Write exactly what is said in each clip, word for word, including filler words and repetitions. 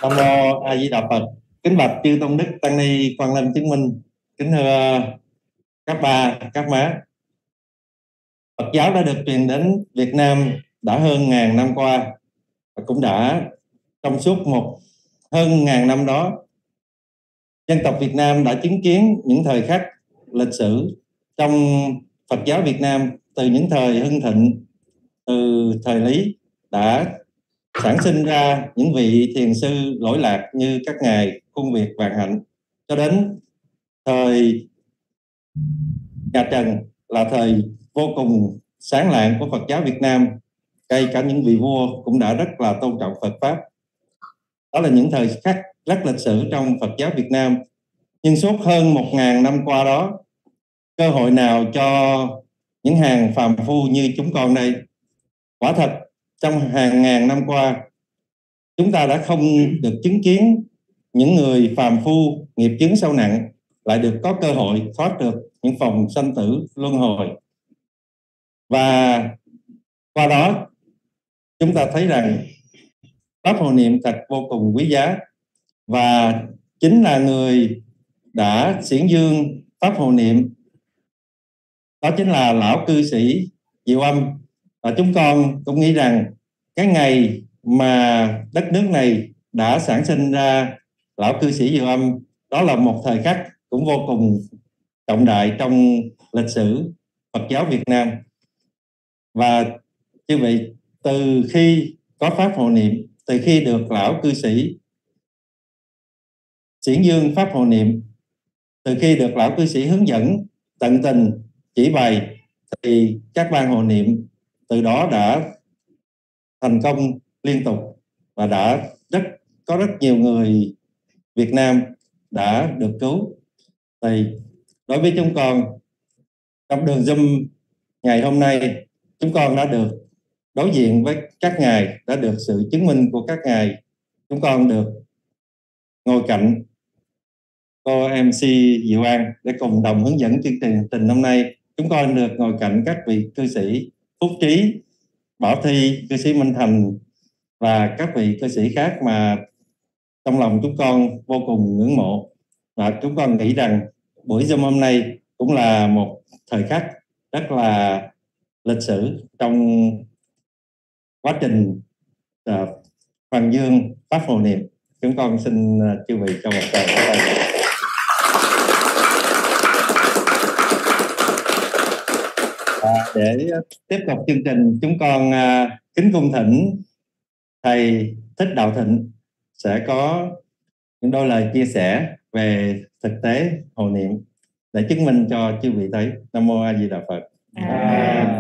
Nam mô A Di Đà Phật. Kính bạch chư tôn đức tăng ni Quan Lâm chứng minh. Kính thưa các ba, các má. Phật giáo đã được truyền đến Việt Nam đã hơn ngàn năm qua, và cũng đã trong suốt một hơn ngàn năm đó, dân tộc Việt Nam đã chứng kiến những thời khắc lịch sử trong Phật giáo Việt Nam, từ những thời hưng thịnh, từ thời Lý đã sản sinh ra những vị thiền sư lỗi lạc như các ngài Khuôn Việt, Vạn Hạnh, cho đến thời nhà Trần là thời vô cùng sáng lạng của Phật giáo Việt Nam. Ngay cả những vị vua cũng đã rất là tôn trọng Phật pháp. Đó là những thời khắc rất lịch sử trong Phật giáo Việt Nam. Nhưng suốt hơn một ngàn năm qua đó, cơ hội nào cho những hàng phàm phu như chúng con đây? Quả thật trong hàng ngàn năm qua, chúng ta đã không được chứng kiến những người phàm phu nghiệp chướng sâu nặng lại được có cơ hội thoát được những vòng sanh tử luân hồi. Và qua đó chúng ta thấy rằng pháp hộ niệm thật vô cùng quý giá, và chính là người đã xiển dương pháp hộ niệm, đó chính là lão cư sĩ Diệu Âm. Và chúng con cũng nghĩ rằng cái ngày mà đất nước này đã sản sinh ra lão cư sĩ Diệu Âm, đó là một thời khắc cũng vô cùng trọng đại trong lịch sử Phật giáo Việt Nam. Và như vậy, từ khi có pháp hộ niệm, từ khi được lão cư sĩ xiển dương pháp hộ niệm, từ khi được lão cư sĩ hướng dẫn tận tình chỉ bày, thì các ban hộ niệm từ đó đã thành công liên tục, và đã rất có rất nhiều người Việt Nam đã được cứu. Thì đối với chúng con, trong đường Zoom ngày hôm nay, chúng con đã được đối diện với các ngài, đã được sự chứng minh của các ngài. Chúng con được ngồi cạnh cô em xê Diệu An để cùng đồng hướng dẫn chương trình trình hôm nay. Chúng con được ngồi cạnh các vị cư sĩ Phúc Trí, Bảo Thi, cư sĩ Minh Thành và các vị cư sĩ khác mà trong lòng chúng con vô cùng ngưỡng mộ. Và chúng con nghĩ rằng buổi Zoom hôm nay cũng là một thời khắc rất là lịch sử trong quá trình uh, Hoàng Dương pháp hộ niệm. Chúng con xin uh, chư vị cho một tràng pháo tay. À, để tiếp tục chương trình, chúng con uh, kính cung thỉnh thầy Thích Đạo Thịnh sẽ có những đôi lời chia sẻ về thực tế hộ niệm để chứng minh cho chư vị thấy. Nam mô A Di Đà Phật. À,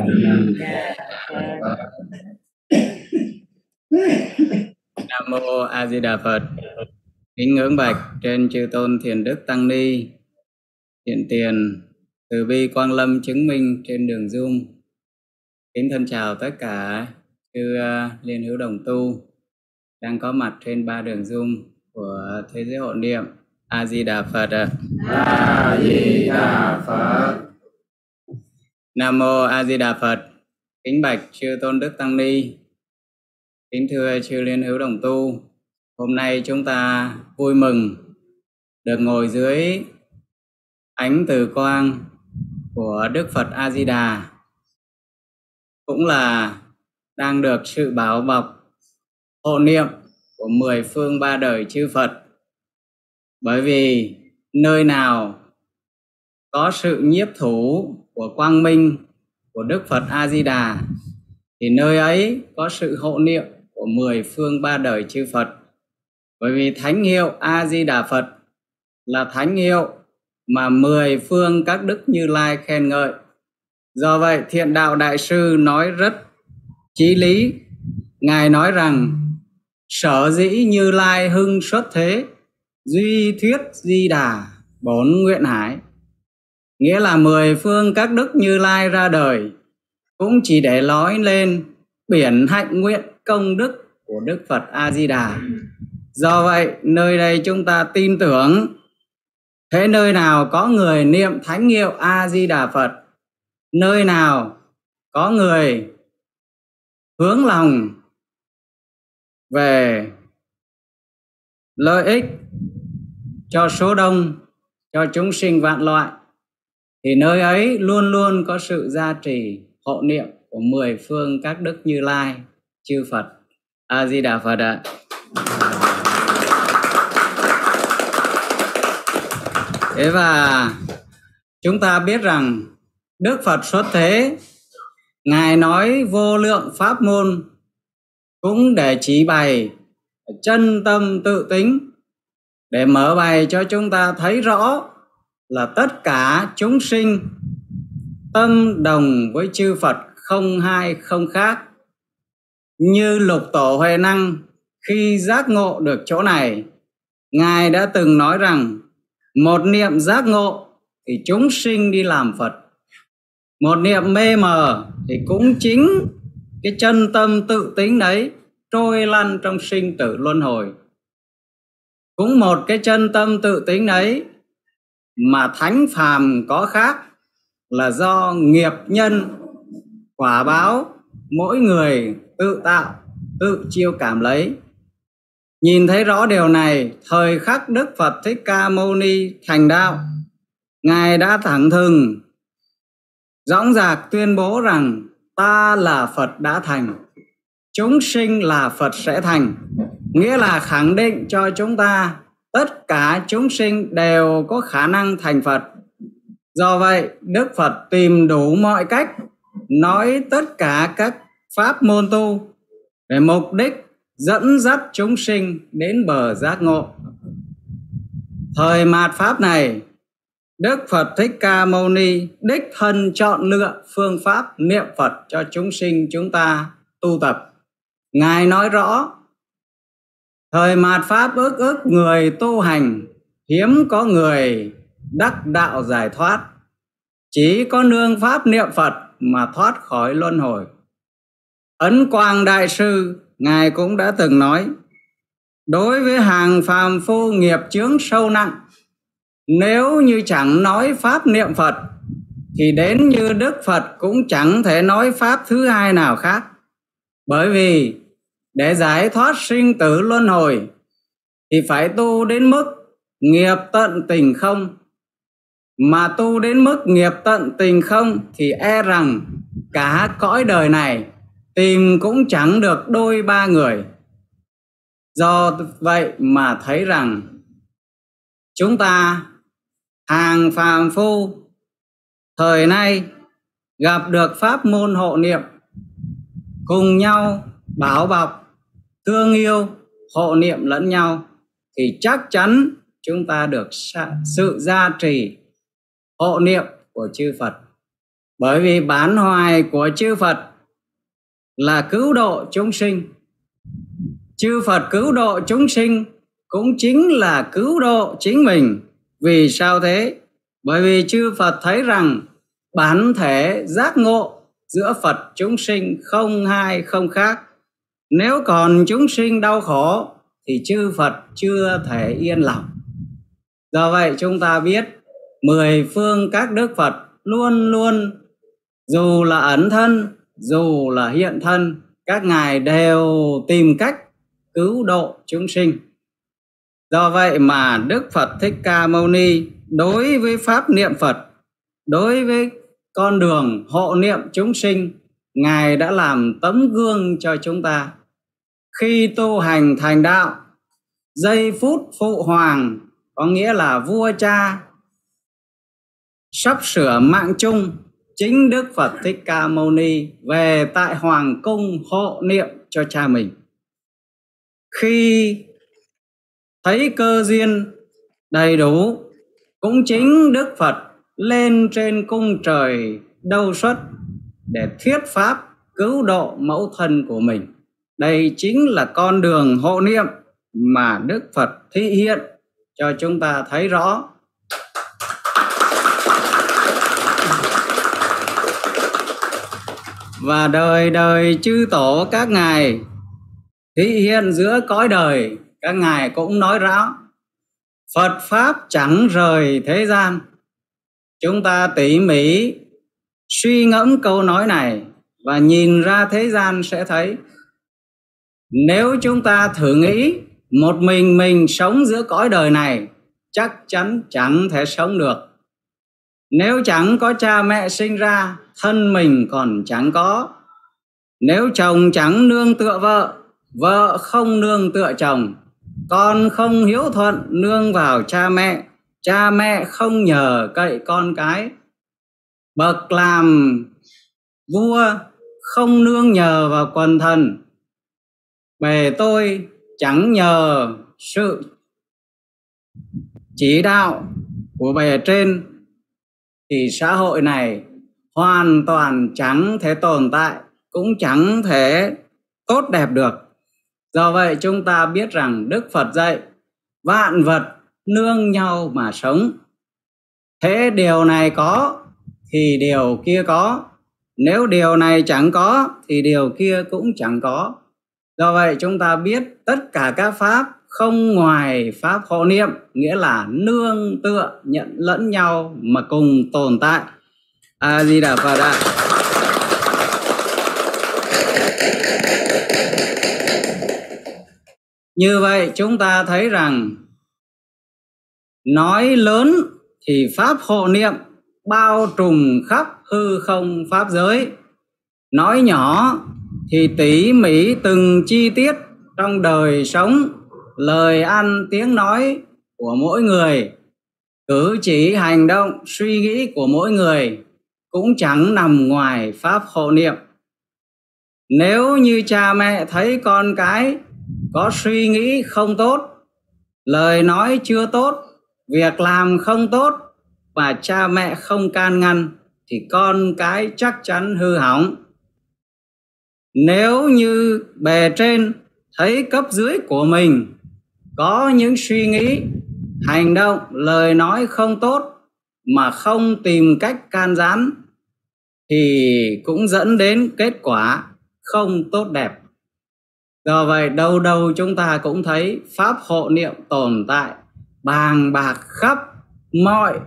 Nam mô A Di Đà Phật. Kính ngưỡng bạch trên chư tôn thiền đức tăng ni, hiện tiền từ bi Quang Lâm chứng minh trên đường Zoom. Kính thân chào tất cả chư liên hữu đồng tu đang có mặt trên ba đường Zoom của Thế giới hộ niệm. A Di Đà Phật. A Di Đà Phật. Nam mô A Di Đà Phật. Kính bạch chư tôn đức tăng ni, kính thưa chư liên hữu đồng tu, hôm nay chúng ta vui mừng được ngồi dưới ánh từ quang của Đức Phật A Di Đà, cũng là đang được sự bảo bọc hộ niệm của mười phương ba đời chư Phật. Bởi vì nơi nào có sự nhiếp thủ của quang minh của Đức Phật A Di Đà thì nơi ấy có sự hộ niệm của mười phương ba đời chư Phật. Bởi vì thánh hiệu A Di Đà Phật là thánh hiệu mà mười phương các đức Như Lai khen ngợi. Do vậy Thiện Đạo Đại Sư nói rất chí lý. Ngài nói rằng sở dĩ Như Lai hưng xuất thế, duy thuyết Di Đà bổn nguyện hải. Nghĩa là mười phương các đức Như Lai ra đời cũng chỉ để nói lên biển hạnh nguyện công đức của Đức Phật A Di Đà. Do vậy nơi đây chúng ta tin tưởng, thế nơi nào có người niệm thánh hiệu A Di Đà Phật, nơi nào có người hướng lòng về lợi ích cho số đông, cho chúng sinh vạn loại, thì nơi ấy luôn luôn có sự gia trì hộ niệm của mười phương các đức Như Lai, chư Phật. A Di Đà Phật ạ. Thế và chúng ta biết rằng Đức Phật xuất thế, Ngài nói vô lượng pháp môn cũng để chỉ bày chân tâm tự tính, để mở bày cho chúng ta thấy rõ là tất cả chúng sinh tâm đồng với chư Phật, không hai không khác. Như Lục Tổ Huệ Năng khi giác ngộ được chỗ này, Ngài đã từng nói rằng một niệm giác ngộ thì chúng sinh đi làm Phật, một niệm mê mờ thì cũng chính cái chân tâm tự tính đấy trôi lăn trong sinh tử luân hồi. Cũng một cái chân tâm tự tính đấy mà thánh phàm có khác, là do nghiệp nhân quả báo mỗi người tự tạo, tự chiêu cảm lấy. Nhìn thấy rõ điều này, thời khắc Đức Phật Thích Ca Mâu Ni thành đạo, Ngài đã thẳng thừng dõng dạc tuyên bố rằng ta là Phật đã thành, chúng sinh là Phật sẽ thành. Nghĩa là khẳng định cho chúng ta tất cả chúng sinh đều có khả năng thành Phật. Do vậy, Đức Phật tìm đủ mọi cách nói tất cả các pháp môn tu để mục đích dẫn dắt chúng sinh đến bờ giác ngộ. Thời mạt Pháp này, Đức Phật Thích Ca Mâu Ni đích thân chọn lựa phương pháp niệm Phật cho chúng sinh chúng ta tu tập. Ngài nói rõ, thời mạt Pháp ức ức người tu hành, hiếm có người đắc đạo giải thoát. Chỉ có nương pháp niệm Phật mà thoát khỏi luân hồi. Ấn Quang Đại Sư, Ngài cũng đã từng nói, đối với hàng phàm phu nghiệp chướng sâu nặng, nếu như chẳng nói pháp niệm Phật thì đến như Đức Phật cũng chẳng thể nói pháp thứ hai nào khác. Bởi vì để giải thoát sinh tử luân hồi thì phải tu đến mức nghiệp tận tình không. Mà tu đến mức nghiệp tận tình không thì e rằng cả cõi đời này tìm cũng chẳng được đôi ba người. Do vậy mà thấy rằng chúng ta hàng phàm phu thời nay gặp được pháp môn hộ niệm, cùng nhau bảo bọc, thương yêu, hộ niệm lẫn nhau, thì chắc chắn chúng ta được sự gia trì hộ niệm của chư Phật. Bởi vì bản hoài của chư Phật là cứu độ chúng sinh. Chư Phật cứu độ chúng sinh cũng chính là cứu độ chính mình. Vì sao thế? Bởi vì chư Phật thấy rằng bản thể giác ngộ giữa Phật chúng sinh không hai không khác. Nếu còn chúng sinh đau khổ thì chư Phật chưa thể yên lòng. Do vậy chúng ta biết mười phương các đức Phật luôn luôn, dù là ẩn thân, dù là hiện thân, các ngài đều tìm cách cứu độ chúng sinh. Do vậy mà Đức Phật Thích Ca Mâu Ni đối với pháp niệm Phật, đối với con đường hộ niệm chúng sinh, Ngài đã làm tấm gương cho chúng ta. Khi tu hành thành đạo, giây phút phụ hoàng, có nghĩa là vua cha sắp sửa mạng chung, chính Đức Phật Thích Ca Mâu Ni về tại hoàng cung hộ niệm cho cha mình. Khi thấy cơ duyên đầy đủ, cũng chính Đức Phật lên trên cung trời Đâu Xuất để thuyết pháp cứu độ mẫu thân của mình. Đây chính là con đường hộ niệm mà Đức Phật thị hiện cho chúng ta thấy rõ. Và đời đời chư tổ các ngài thị hiện giữa cõi đời, các ngài cũng nói rõ Phật Pháp chẳng rời thế gian. Chúng ta tỉ mỉ suy ngẫm câu nói này và nhìn ra thế gian sẽ thấy, nếu chúng ta thử nghĩ một mình mình sống giữa cõi đời này chắc chắn chẳng thể sống được. Nếu chẳng có cha mẹ sinh ra, thân mình còn chẳng có. Nếu chồng chẳng nương tựa vợ, vợ không nương tựa chồng, con không hiếu thuận nương vào cha mẹ, cha mẹ không nhờ cậy con cái. Bậc làm vua không nương nhờ vào quần thần, bề tôi chẳng nhờ sự chỉ đạo của bề trên, thì xã hội này hoàn toàn chẳng thể tồn tại, cũng chẳng thể tốt đẹp được. Do vậy chúng ta biết rằng Đức Phật dạy vạn vật nương nhau mà sống. Thế điều này có thì điều kia có, nếu điều này chẳng có thì điều kia cũng chẳng có. Do vậy chúng ta biết tất cả các pháp không ngoài pháp hộ niệm, nghĩa là nương tựa nhận lẫn nhau mà cùng tồn tại. A Di Đà Phật ạ. Như vậy chúng ta thấy rằng nói lớn thì pháp hộ niệm bao trùm khắp hư không pháp giới, nói nhỏ thì tỉ mỉ từng chi tiết trong đời sống, lời ăn tiếng nói của mỗi người, cử chỉ hành động suy nghĩ của mỗi người cũng chẳng nằm ngoài pháp hộ niệm. Nếu như cha mẹ thấy con cái có suy nghĩ không tốt, lời nói chưa tốt, việc làm không tốt và cha mẹ không can ngăn thì con cái chắc chắn hư hỏng. Nếu như bề trên thấy cấp dưới của mình có những suy nghĩ, hành động, lời nói không tốt mà không tìm cách can gián thì cũng dẫn đến kết quả không tốt đẹp. Do vậy đâu đâu chúng ta cũng thấy pháp hộ niệm tồn tại bàng bạc khắp mọi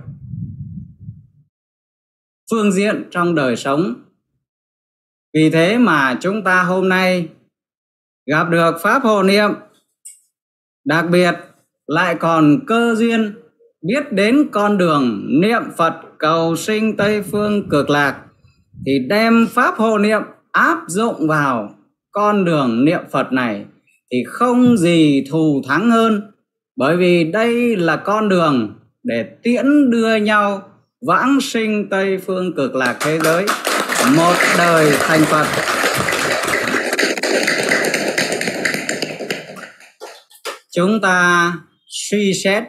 phương diện trong đời sống. Vì thế mà chúng ta hôm nay gặp được pháp hộ niệm, đặc biệt lại còn cơ duyên biết đến con đường niệm Phật cầu sinh Tây Phương Cực Lạc, thì đem pháp hộ niệm áp dụng vào con đường niệm Phật này thì không gì thù thắng hơn. Bởi vì đây là con đường để tiễn đưa nhau vãng sinh Tây Phương Cực Lạc thế giới, một đời thành Phật. Chúng ta suy xét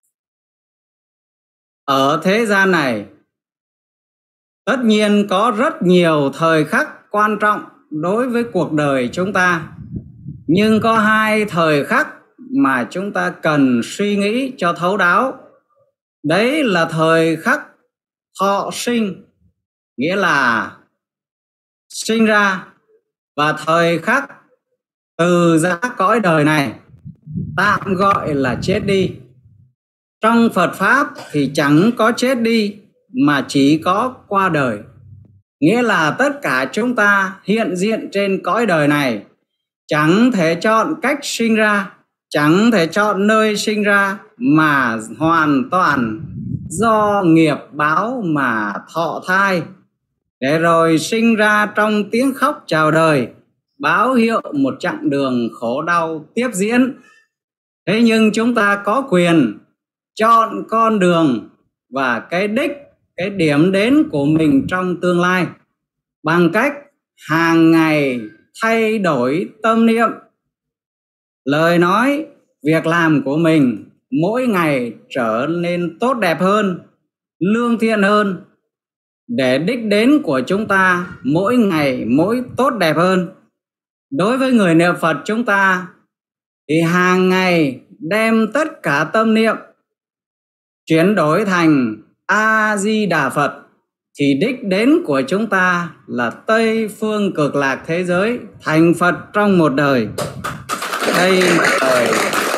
ở thế gian này, tất nhiên có rất nhiều thời khắc quan trọng đối với cuộc đời chúng ta, nhưng có hai thời khắc mà chúng ta cần suy nghĩ cho thấu đáo. Đấy là thời khắc thọ sinh, nghĩa là sinh ra, và thời khắc từ giã cõi đời này, tạm gọi là chết đi. Trong Phật Pháp thì chẳng có chết đi mà chỉ có qua đời. Nghĩa là tất cả chúng ta hiện diện trên cõi đời này chẳng thể chọn cách sinh ra, chẳng thể chọn nơi sinh ra, mà hoàn toàn do nghiệp báo mà thọ thai, để rồi sinh ra trong tiếng khóc chào đời, báo hiệu một chặng đường khổ đau tiếp diễn. Thế nhưng chúng ta có quyền chọn con đường và cái đích, cái điểm đến của mình trong tương lai bằng cách hàng ngày thay đổi tâm niệm, lời nói, việc làm của mình mỗi ngày trở nên tốt đẹp hơn, lương thiện hơn, để đích đến của chúng ta mỗi ngày mỗi tốt đẹp hơn. Đối với người niệm Phật chúng ta thì hàng ngày đem tất cả tâm niệm chuyển đổi thành A Di Đà Phật, thì đích đến của chúng ta là Tây Phương Cực Lạc thế giới, thành Phật trong một đời. Đây đời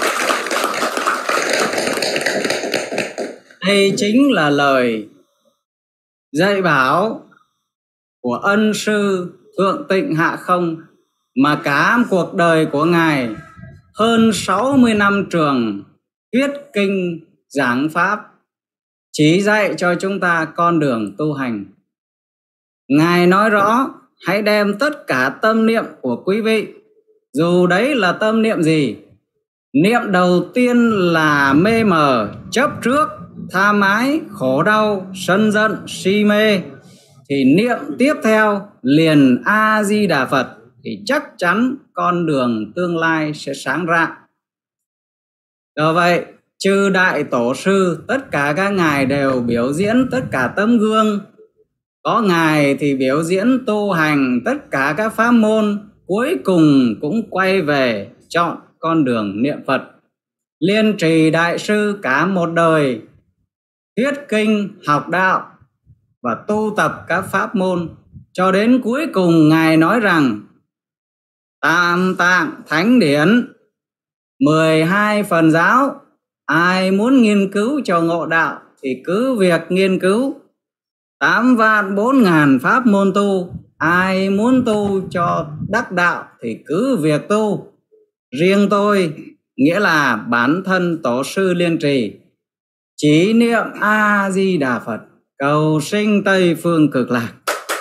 đây chính là lời dạy bảo của ân sư Thượng Tịnh Hạ Không mà cả cuộc đời của Ngài hơn sáu mươi năm trường thuyết kinh giảng pháp, chỉ dạy cho chúng ta con đường tu hành. Ngài nói rõ hãy đem tất cả tâm niệm của quý vị, dù đấy là tâm niệm gì. Niệm đầu tiên là mê mờ, chấp trước, tham ái, khổ đau, sân giận, si mê, thì niệm tiếp theo liền A Di Đà Phật, thì chắc chắn con đường tương lai sẽ sáng rạng. Do vậy, chư đại tổ sư, tất cả các ngài đều biểu diễn tất cả tấm gương. Có ngài thì biểu diễn tu hành tất cả các pháp môn, cuối cùng cũng quay về chọn con đường niệm Phật. Liên Trì đại sư cả một đời thuyết kinh, học đạo và tu tập các pháp môn, cho đến cuối cùng ngài nói rằng Tam Tạng Thánh Điển, mười hai phần giáo, ai muốn nghiên cứu cho ngộ đạo thì cứ việc nghiên cứu. Tám vạn bốn ngàn pháp môn tu, ai muốn tu cho đắc đạo thì cứ việc tu. Riêng tôi, nghĩa là bản thân tổ sư Liên Trì, chỉ niệm A Di Đà Phật, cầu sinh Tây phương cực lạc.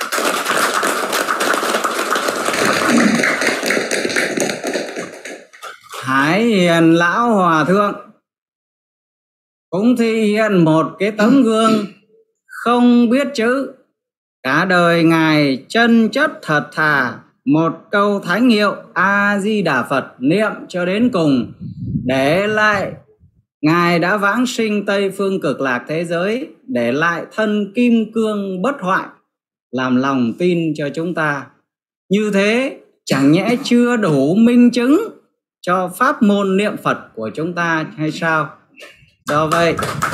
Hải Hiền lão hòa thượng cũng thể hiện một cái tấm gương không biết chữ, cả đời ngài chân chất thật thà, một câu thánh hiệu A Di Đà Phật niệm cho đến cùng, để lại ngài đã vãng sinh Tây phương cực lạc thế giới, để lại thân kim cương bất hoại, làm lòng tin cho chúng ta. Như thế chẳng nhẽ chưa đủ minh chứng cho pháp môn niệm Phật của chúng ta hay sao? Do vậy,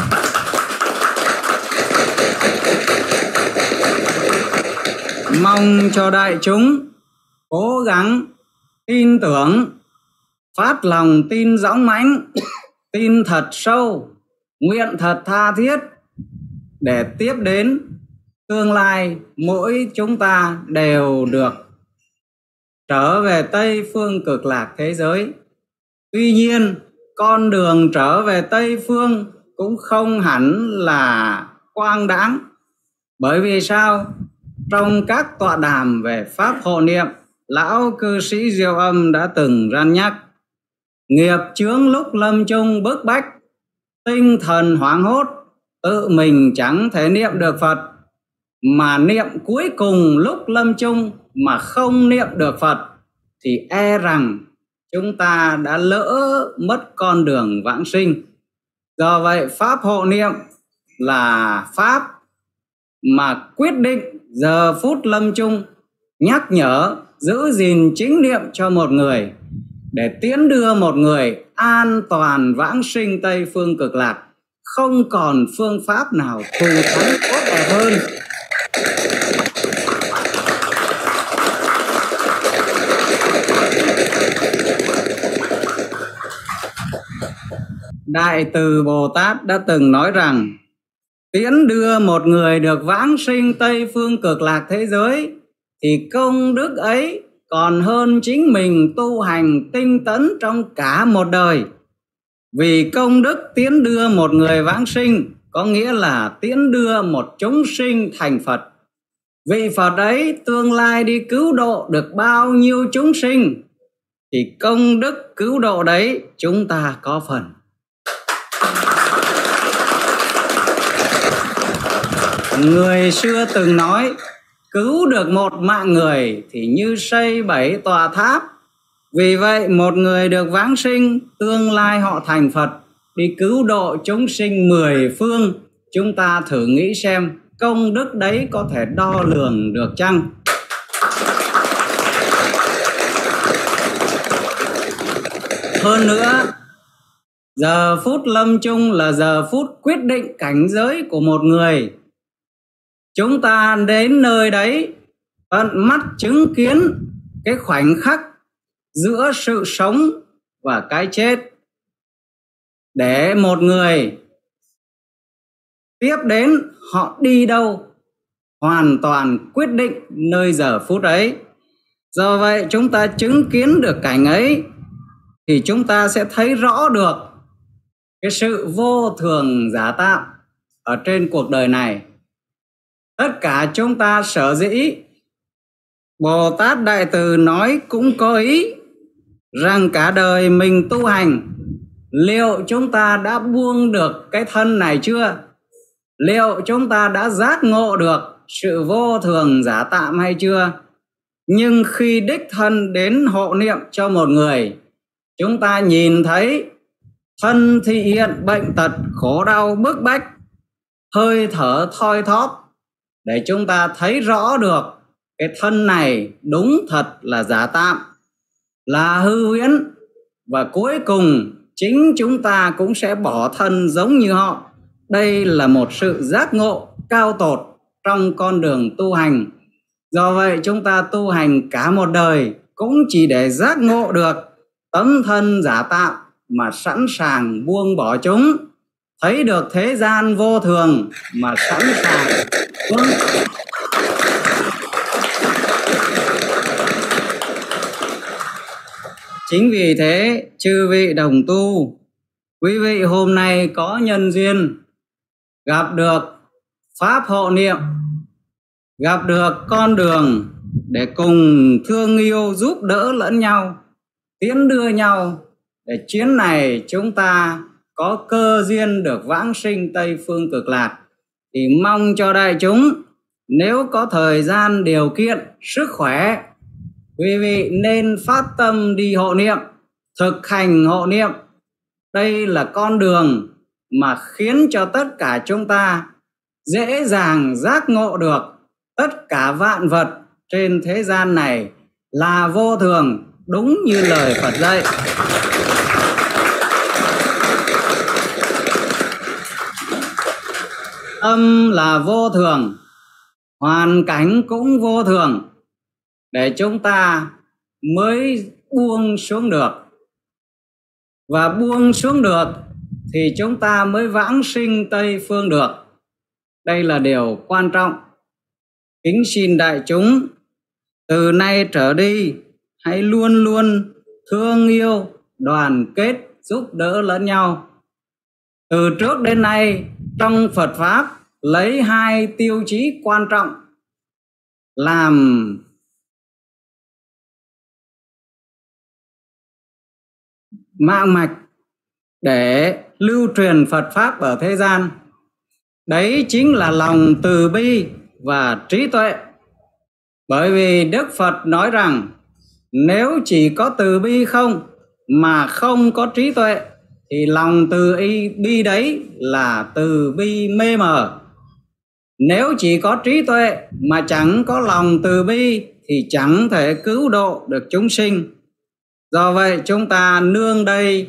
mong cho đại chúng cố gắng tin tưởng, phát lòng tin dõng mãnh, tin thật sâu, nguyện thật tha thiết, để tiếp đến tương lai mỗi chúng ta đều được trở về Tây phương cực lạc thế giới. Tuy nhiên, con đường trở về Tây phương cũng không hẳn là quang đãng. Bởi vì sao? Trong các tọa đàm về pháp hộ niệm, lão cư sĩ Diệu Âm đã từng răn nhắc: nghiệp chướng lúc lâm chung bức bách, tinh thần hoảng hốt, tự mình chẳng thể niệm được Phật, mà niệm cuối cùng lúc lâm chung mà không niệm được Phật, thì e rằng chúng ta đã lỡ mất con đường vãng sinh. Do vậy, pháp hộ niệm là pháp mà quyết định giờ phút lâm chung, nhắc nhở giữ gìn chính niệm cho một người, để tiến đưa một người an toàn vãng sinh Tây phương cực lạc. Không còn phương pháp nào thù thắng tốt đẹp hơn. Đại Từ Bồ Tát đã từng nói rằng tiễn đưa một người được vãng sinh Tây phương cực lạc thế giới thì công đức ấy còn hơn chính mình tu hành tinh tấn trong cả một đời. Vì công đức tiễn đưa một người vãng sinh có nghĩa là tiễn đưa một chúng sinh thành Phật. Vị Phật ấy tương lai đi cứu độ được bao nhiêu chúng sinh thì công đức cứu độ đấy chúng ta có phần. Người xưa từng nói cứu được một mạng người thì như xây bảy tòa tháp. Vì vậy một người được vãng sinh, tương lai họ thành Phật, đi cứu độ chúng sinh mười phương. Chúng ta thử nghĩ xem công đức đấy có thể đo lường được chăng? Hơn nữa, giờ phút lâm chung là giờ phút quyết định cảnh giới của một người. Chúng ta đến nơi đấy tận mắt chứng kiến cái khoảnh khắc giữa sự sống và cái chết, để một người tiếp đến họ đi đâu hoàn toàn quyết định nơi giờ phút ấy. Do vậy chúng ta chứng kiến được cảnh ấy thì chúng ta sẽ thấy rõ được cái sự vô thường giả tạm ở trên cuộc đời này. Tất cả chúng ta sở dĩ Bồ Tát Đại Từ nói cũng có ý rằng cả đời mình tu hành, liệu chúng ta đã buông được cái thân này chưa? Liệu chúng ta đã giác ngộ được sự vô thường giả tạm hay chưa? Nhưng khi đích thân đến hộ niệm cho một người, chúng ta nhìn thấy thân thị hiện bệnh tật, khổ đau, bức bách, hơi thở thoi thóp, để chúng ta thấy rõ được cái thân này đúng thật là giả tạm, là hư huyễn, và cuối cùng chính chúng ta cũng sẽ bỏ thân giống như họ. Đây là một sự giác ngộ cao tột trong con đường tu hành. Do vậy chúng ta tu hành cả một đời cũng chỉ để giác ngộ được tấm thân giả tạm mà sẵn sàng buông bỏ chúng, thấy được thế gian vô thường mà sẵn sàng buông. Chính vì thế, chư vị đồng tu, quý vị hôm nay có nhân duyên gặp được pháp hộ niệm, gặp được con đường để cùng thương yêu giúp đỡ lẫn nhau, tiến đưa nhau, để chuyến này chúng ta có cơ duyên được vãng sinh Tây Phương Cực Lạc. Thì mong cho đại chúng, nếu có thời gian, điều kiện, sức khỏe, quý vị nên phát tâm đi hộ niệm, thực hành hộ niệm. Đây là con đường mà khiến cho tất cả chúng ta dễ dàng giác ngộ được tất cả vạn vật trên thế gian này là vô thường, đúng như lời Phật dạy. Âm là vô thường, hoàn cảnh cũng vô thường, để chúng ta mới buông xuống được. Và buông xuống được thì chúng ta mới vãng sinh Tây Phương được. Đây là điều quan trọng. Kính xin đại chúng, từ nay trở đi hãy luôn luôn thương yêu, đoàn kết, giúp đỡ lẫn nhau. Từ trước đến nay trong Phật Pháp lấy hai tiêu chí quan trọng làm mạng mạch để lưu truyền Phật Pháp ở thế gian. Đấy chính là lòng từ bi và trí tuệ. Bởi vì Đức Phật nói rằng nếu chỉ có từ bi không mà không có trí tuệ thì lòng từ bi đấy là từ bi mê mờ. Nếu chỉ có trí tuệ mà chẳng có lòng từ bi thì chẳng thể cứu độ được chúng sinh. Do vậy chúng ta nương đây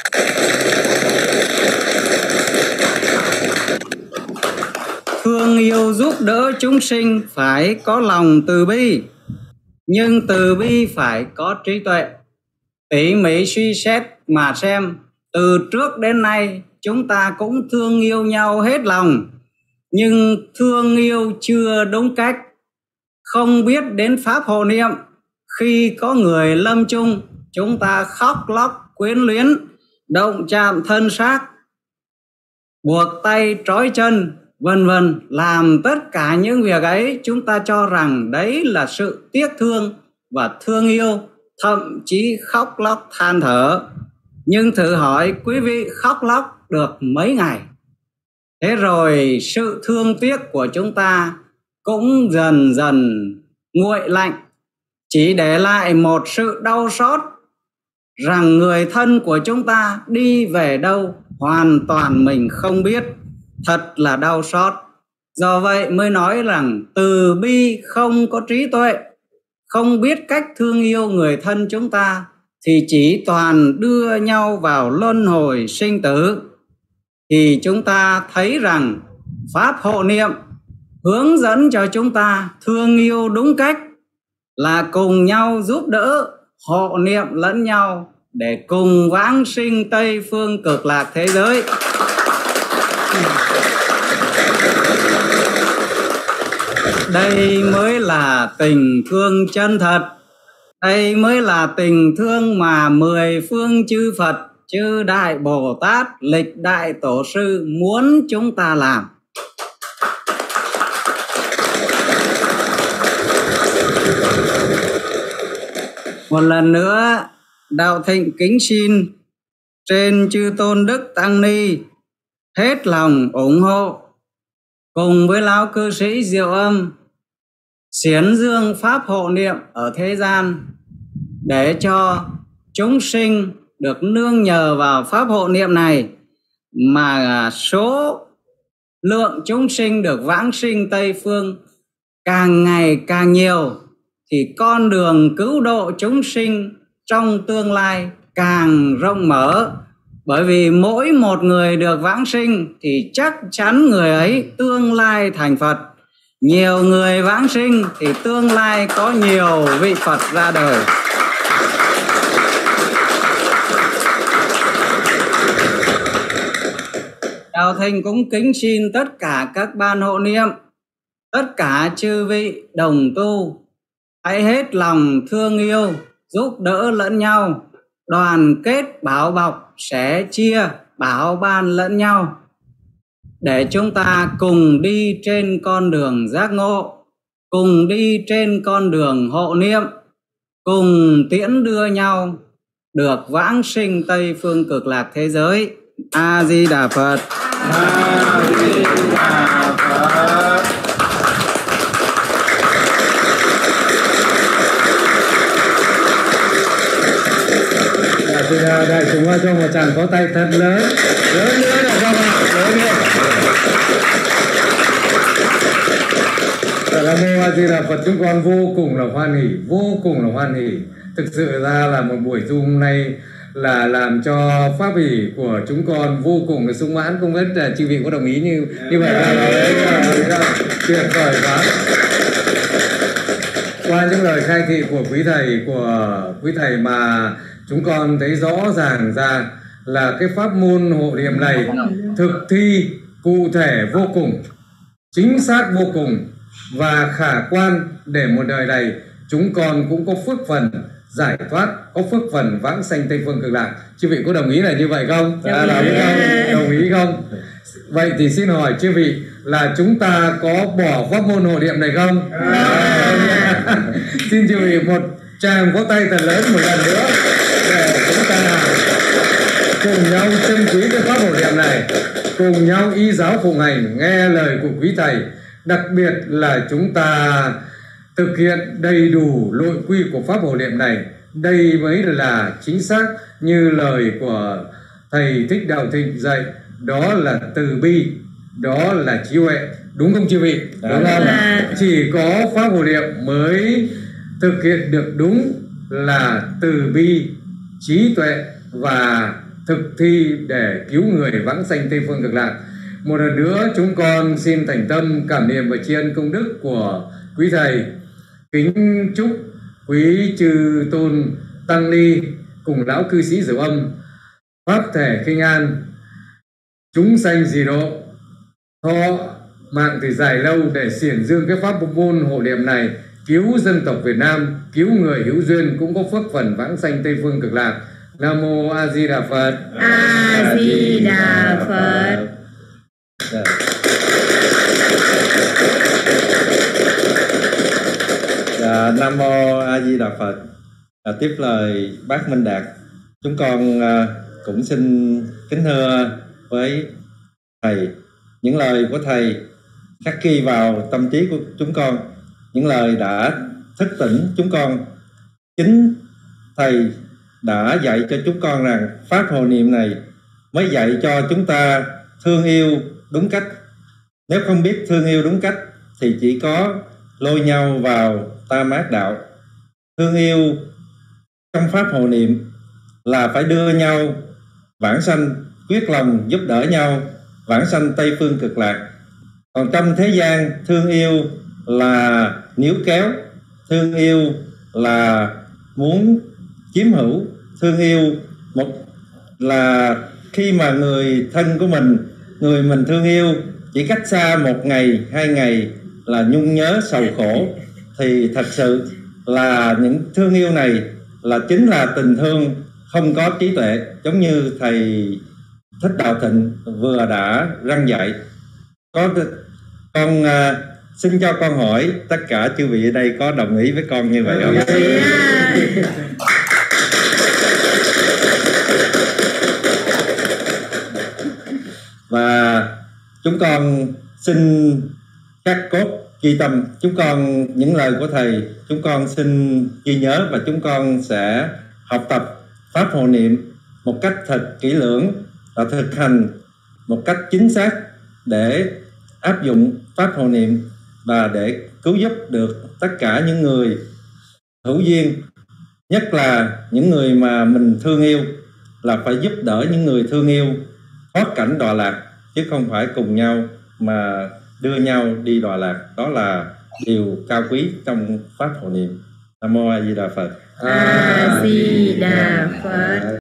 thương yêu giúp đỡ chúng sinh phải có lòng từ bi, nhưng từ bi phải có trí tuệ. Tỉ mỉ suy xét mà xem, từ trước đến nay chúng ta cũng thương yêu nhau hết lòng, nhưng thương yêu chưa đúng cách, không biết đến pháp hộ niệm. Khi có người lâm chung, chúng ta khóc lóc quyến luyến, động chạm thân xác, buộc tay trói chân, vân vân. Làm tất cả những việc ấy chúng ta cho rằng đấy là sự tiếc thương và thương yêu, thậm chí khóc lóc than thở. Nhưng thử hỏi quý vị khóc lóc được mấy ngày? Thế rồi sự thương tiếc của chúng ta cũng dần dần nguội lạnh, chỉ để lại một sự đau xót rằng người thân của chúng ta đi về đâu hoàn toàn mình không biết. Thật là đau xót. Do vậy mới nói rằng từ bi không có trí tuệ, không biết cách thương yêu người thân chúng ta, thì chỉ toàn đưa nhau vào luân hồi sinh tử. Thì chúng ta thấy rằng pháp hộ niệm hướng dẫn cho chúng ta thương yêu đúng cách là cùng nhau giúp đỡ, hộ niệm lẫn nhau để cùng vãng sinh Tây Phương Cực Lạc thế giới. Đây mới là tình thương chân thật. Đây mới là tình thương mà mười phương chư Phật, chư Đại Bồ Tát, lịch đại tổ sư muốn chúng ta làm. Một lần nữa, Đạo Thịnh kính xin trên chư tôn đức tăng ni hết lòng ủng hộ cùng với lão cư sĩ Diệu Âm xiển dương pháp hộ niệm ở thế gian, để cho chúng sinh được nương nhờ vào pháp hộ niệm này mà số lượng chúng sinh được vãng sinh Tây Phương càng ngày càng nhiều, thì con đường cứu độ chúng sinh trong tương lai càng rộng mở. Bởi vì mỗi một người được vãng sinh thì chắc chắn người ấy tương lai thành Phật. Nhiều người vãng sinh thì tương lai có nhiều vị Phật ra đời. Đạo Thịnh cũng kính xin tất cả các ban hộ niệm, tất cả chư vị đồng tu hãy hết lòng thương yêu, giúp đỡ lẫn nhau, đoàn kết bảo bọc, sẻ chia, bảo ban lẫn nhau, để chúng ta cùng đi trên con đường giác ngộ, cùng đi trên con đường hộ niệm, cùng tiễn đưa nhau được vãng sinh Tây Phương Cực Lạc thế giới. A Di Đà Phật. A Di Đà Phật. Bây giờ đại chúng cho một tràng có tay thật lớn, lớn nữa là không ạ, lớn nữa. Nam mô A Di Đà Phật. Chúng con vô cùng là hoan hỉ, vô cùng là hoan hỉ. Thực sự ra là một buổi tu hôm nay là làm cho pháp hỷ của chúng con vô cùng là sung mãn. Không biết là chư vị có đồng ý như như vậy là đấy tuyệt vời quá. Qua những lời khai thị của quý thầy của quý thầy mà chúng con thấy rõ ràng ra là cái pháp môn hộ niệm này thực thi cụ thể vô cùng, chính xác vô cùng và khả quan, để một đời này chúng con cũng có phước phần giải thoát, có phước phần vãng sanh Tây Phương Cực Lạc. Chư vị có đồng ý là như vậy không? À, đồng ý không? Đồng ý không? Vậy thì xin hỏi chư vị là chúng ta có bỏ pháp môn hộ niệm này không? À, xin chư vị một tràng vỗ tay thật lớn một lần nữa để chúng ta cùng nhau trân quý cái pháp hộ niệm này, cùng nhau y giáo phụng hành, nghe lời của quý thầy, đặc biệt là chúng ta thực hiện đầy đủ nội quy của pháp hộ niệm này. Đây mới là chính xác như lời của thầy Thích Đạo Thịnh dạy, đó là từ bi, đó là trí huệ, đúng không chư vị? Đúng không? Chỉ có pháp hộ niệm mới thực hiện được đúng là từ bi, trí tuệ và thực thi để cứu người vãng sanh Tây Phương Cực Lạc. Một lần nữa chúng con xin thành tâm cảm niệm và tri ân công đức của quý thầy. Kính chúc quý chư tôn tăng ni cùng lão cư sĩ Diệu Âm pháp thể khinh an, chúng sanh dị độ, thọ mạng thì dài lâu để xiển dương cái pháp môn hộ niệm này, cứu dân tộc Việt Nam, cứu người hữu duyên cũng có phước phần vãng sanh Tây Phương Cực Lạc. Nam mô A Di Đà Phật. A Di Đà Phật. Dạ, Nam mô A Di Đà Phật. À, tiếp lời bác Minh Đạt, chúng con à, cũng xin kính thưa với thầy, những lời của thầy khắc ghi vào tâm trí của chúng con, những lời đã thức tỉnh chúng con. Chính thầy đã dạy cho chúng con rằng pháp hộ niệm này mới dạy cho chúng ta thương yêu đúng cách. Nếu không biết thương yêu đúng cách thì chỉ có lôi nhau vào tam ác đạo. Thương yêu trong pháp hộ niệm là phải đưa nhau vãng sanh, quyết lòng giúp đỡ nhau vãng sanh Tây Phương Cực Lạc. Còn trong thế gian, thương yêu là níu kéo, thương yêu là muốn chiếm hữu, thương yêu một là khi mà người thân của mình, người mình thương yêu chỉ cách xa một ngày, hai ngày là nhung nhớ sầu khổ, thì thật sự là những thương yêu này là chính là tình thương không có trí tuệ, giống như thầy Thích Đạo Thịnh vừa đã răn dạy. Có con uh, xin cho con hỏi tất cả chư vị ở đây có đồng ý với con như vậy không? Yeah. Và chúng con xin khắc cốt ghi tâm, chúng con những lời của thầy chúng con xin ghi nhớ, và chúng con sẽ học tập pháp hộ niệm một cách thật kỹ lưỡng và thực hành một cách chính xác để áp dụng pháp hộ niệm và để cứu giúp được tất cả những người hữu duyên, nhất là những người mà mình thương yêu, là phải giúp đỡ những người thương yêu thoát cảnh đọa lạc, chứ không phải cùng nhau mà đưa nhau đi đọa lạc. Đó là điều cao quý trong pháp hộ niệm. Nam mô A Di Đà Phật. A Di Đà Phật.